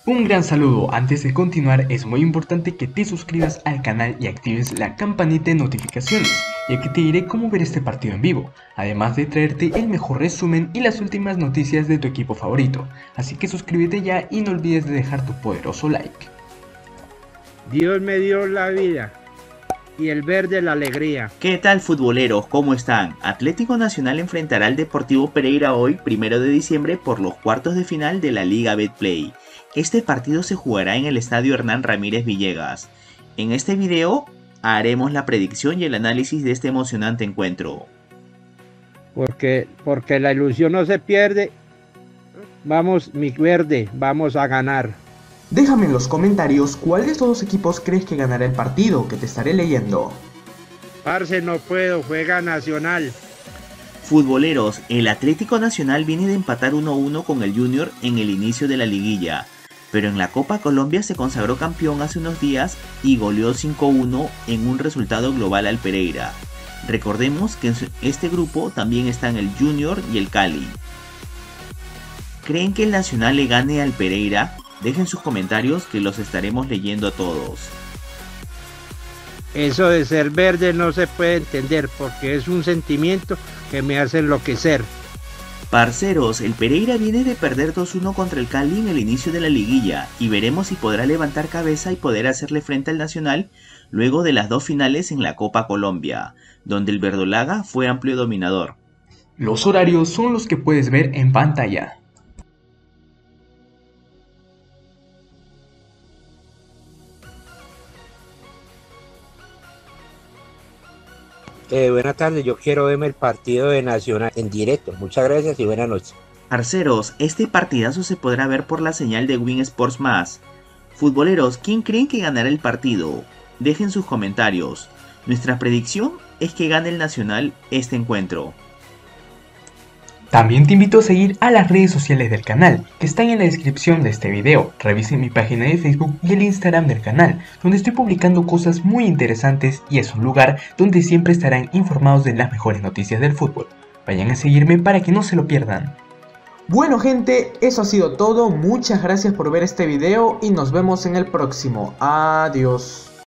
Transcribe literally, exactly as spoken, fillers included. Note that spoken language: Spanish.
Un gran saludo. Antes de continuar es muy importante que te suscribas al canal y actives la campanita de notificaciones, ya que te diré cómo ver este partido en vivo, además de traerte el mejor resumen y las últimas noticias de tu equipo favorito. Así que suscríbete ya y no olvides de dejar tu poderoso like. Dios me dio la vida y el verde la alegría. ¿Qué tal, futboleros? ¿Cómo están? Atlético Nacional enfrentará al Deportivo Pereira hoy, primero de diciembre, por los cuartos de final de la Liga Betplay. Este partido se jugará en el Estadio Hernán Ramírez Villegas. En este video haremos la predicción y el análisis de este emocionante encuentro. Porque, porque la ilusión no se pierde. Vamos, mi verde, vamos a ganar. Déjame en los comentarios cuál de estos dos equipos crees que ganará el partido, que te estaré leyendo. Parce, no puedo, juega Nacional. Futboleros, el Atlético Nacional viene de empatar uno a uno con el Junior en el inicio de la liguilla, pero en la Copa Colombia se consagró campeón hace unos días y goleó cinco a uno en un resultado global al Pereira. Recordemos que en este grupo también están el Junior y el Cali. ¿Creen que el Nacional le gane al Pereira? Dejen sus comentarios que los estaremos leyendo a todos. Eso de ser verde no se puede entender porque es un sentimiento que me hace enloquecer. Parceros, el Pereira viene de perder dos a uno contra el Cali en el inicio de la liguilla y veremos si podrá levantar cabeza y poder hacerle frente al Nacional luego de las dos finales en la Copa Colombia, donde el verdolaga fue amplio dominador. Los horarios son los que puedes ver en pantalla. Eh, buenas tardes, yo quiero verme el partido de Nacional en directo. Muchas gracias y buenas noches. Parceros, este partidazo se podrá ver por la señal de Win Sports más. Futboleros, ¿quién creen que ganará el partido? Dejen sus comentarios. Nuestra predicción es que gane el Nacional este encuentro. También te invito a seguir a las redes sociales del canal, que están en la descripción de este video. Revisen mi página de Facebook y el Instagram del canal, donde estoy publicando cosas muy interesantes y es un lugar donde siempre estarán informados de las mejores noticias del fútbol. Vayan a seguirme para que no se lo pierdan. Bueno gente, eso ha sido todo. Muchas gracias por ver este video y nos vemos en el próximo. Adiós.